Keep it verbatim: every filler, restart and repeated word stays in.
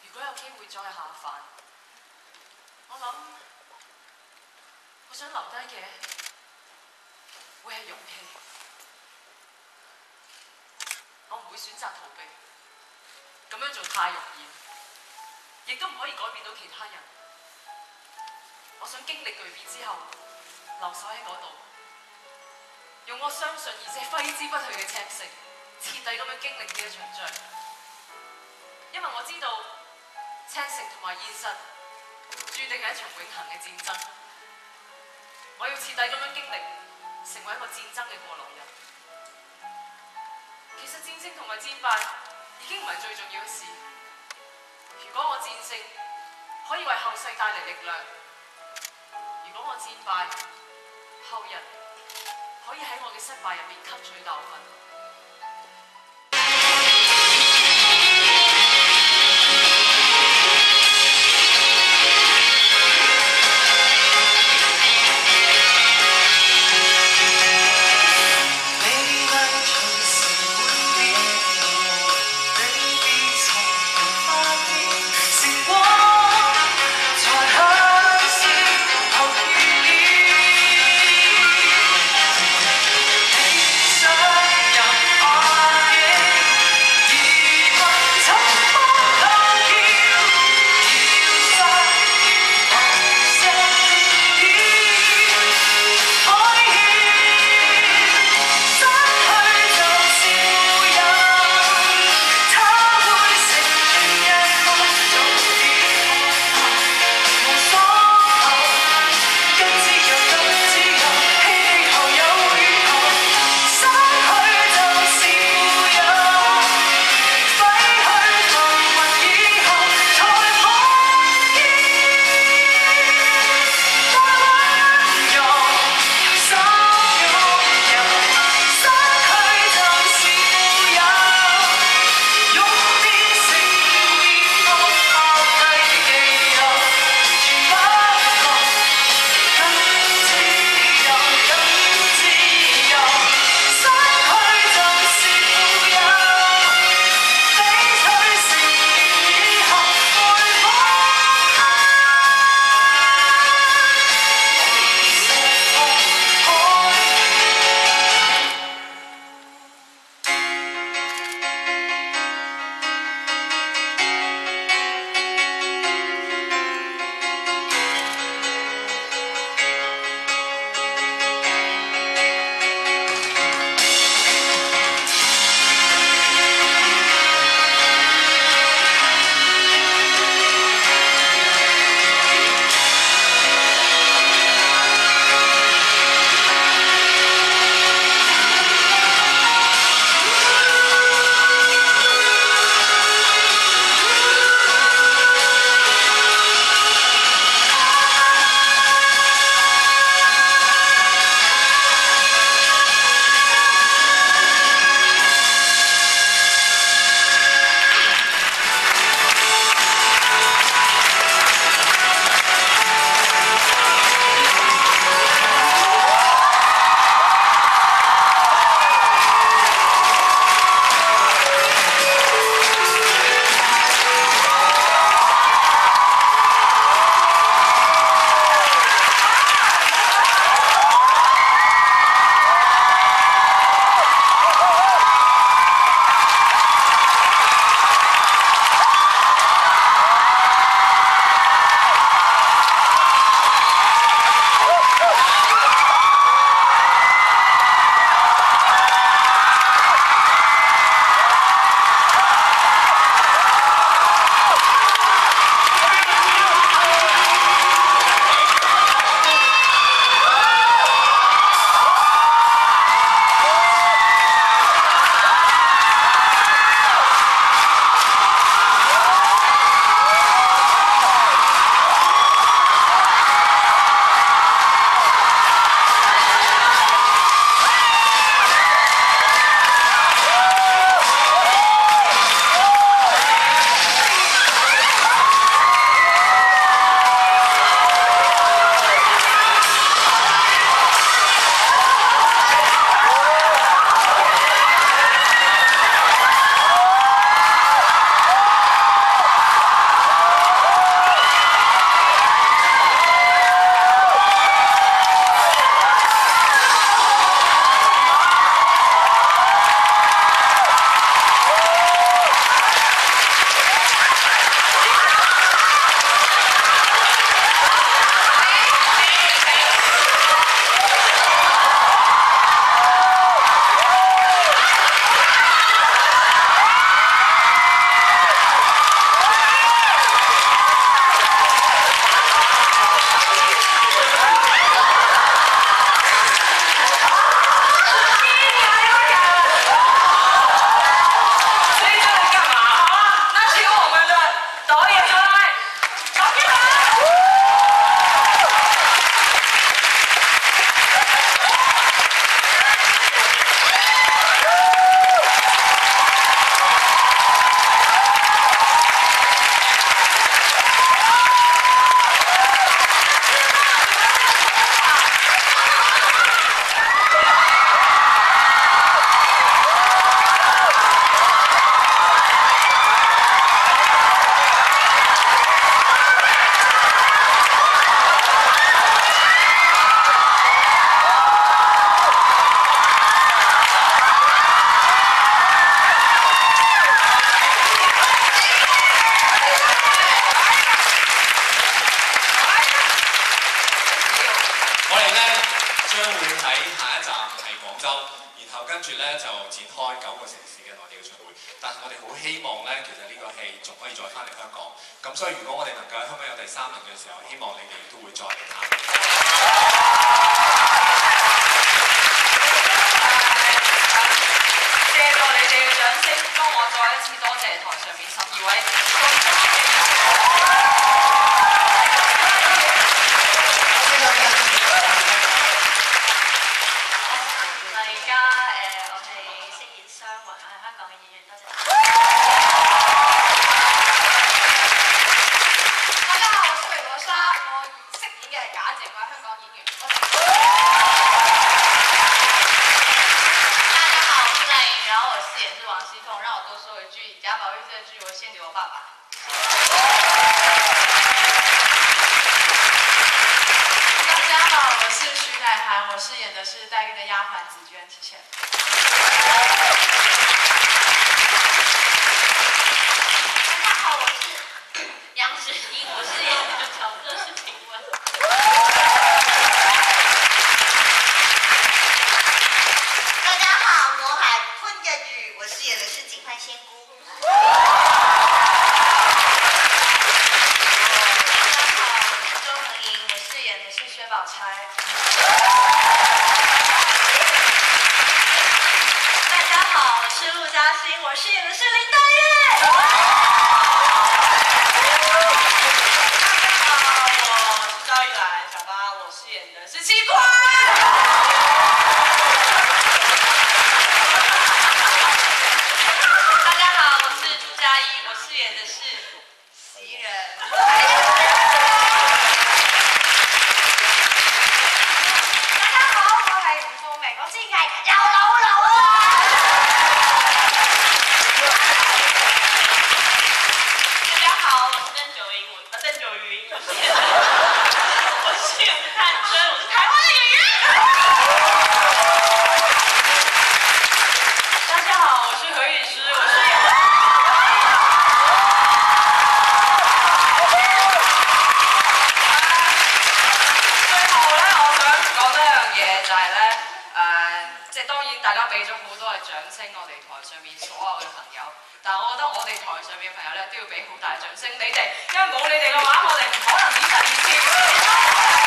如果有機會再下凡，我諗我想留低嘅會係勇氣。我唔會選擇逃避，咁樣做太容易，亦都唔可以改變到其他人。我想經歷巨變之後，留守喺嗰度，用我相信而且揮之不去嘅赤誠，徹底咁樣經歷呢一場仗。因為我知道赤誠同埋現實注定係一場永恆嘅戰爭。我要徹底咁樣經歷，成為一個戰爭嘅過來人。其實戰勝同埋戰敗已經唔係最重要嘅事。如果我戰勝，可以為後世帶嚟力量；如果我戰敗，後人可以喺我嘅失敗入面吸取教訓。 就展開九個城市嘅內地嘅巡迴，但係我哋好希望咧，其實呢個戲仲可以再翻嚟香港。咁所以如果我哋能夠喺香港有第三輪嘅時候，希望你哋都會再嚟睇。 借助你哋嘅掌聲，幫我再一次多謝台上面十二位咁多嘅演員。但係我覺得我哋台上面嘅朋友咧都要俾好大掌聲，你哋，因為冇你哋嘅話，我哋唔可能演得完結。